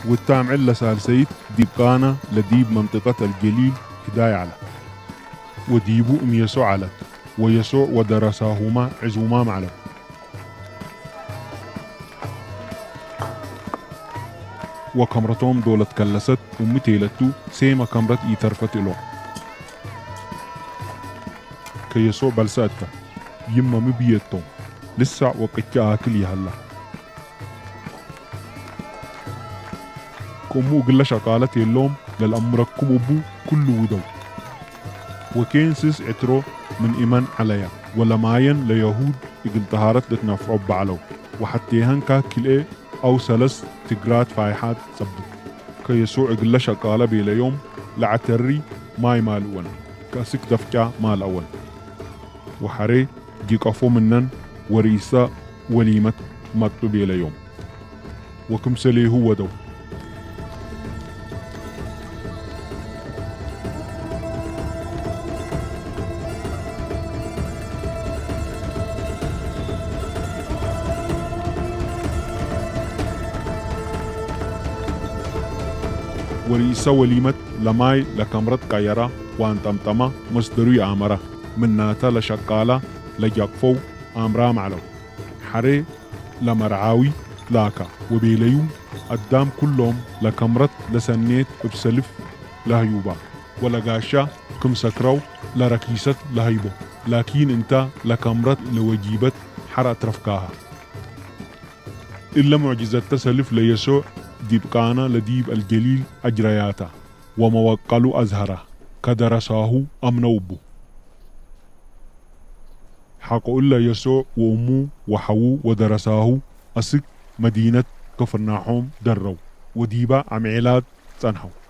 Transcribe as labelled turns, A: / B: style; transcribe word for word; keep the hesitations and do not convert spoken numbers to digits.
A: والتام علا سالسيت ديبقانا لديب منطقة الجليل هداية على وديبو أم يسوع على ويسوع ودرساهما عزوما معلم وكامرتهم دولة كلست ومتيلتو سيما كامرت إيترفت إلو كي يسوع بلساتا يما مبيتهم لسا وقت آكل يهلا كمو قل شقالت اللوم للأمركم أبو كل ودو وكينسس اترو من إيمان عليا ولا ماين ليهود يقل طهارت لتنفعوا بعلو وحتى هنكا كل أو سلس تقرات فايحات صبت كي يسوع قل شقالة بيلا يوم لعتري ماي مال أول كاسك دفجة مال أول وحري جيقفو منن وريسا وليمة مطلو بيلا يوم وكم سليه هو دو وريسا وليمة لماي لكامرت قيرا وان طمطمة مصدري آمرة من ناتا لشقالة لجاقفو آمرا معلو حري لمرعاوي لاكا وبيليوم قدام كلهم لكامرت لسنيت بسلف لهيوبا ولقاشا كم سكرو لركيست لهيبو لكن انت لكامرت لوجيبت حرا ترفكاها إلا معجزة تسلف ليسوع ديبقانا لديب الجليل أجرياتا وموقلوا أزهره كدرساه أمنوبو حقو إلا يسوع وأمو وحوو ودرساه أسك مدينة كفرناحوم درو وديبا عميلات تنحو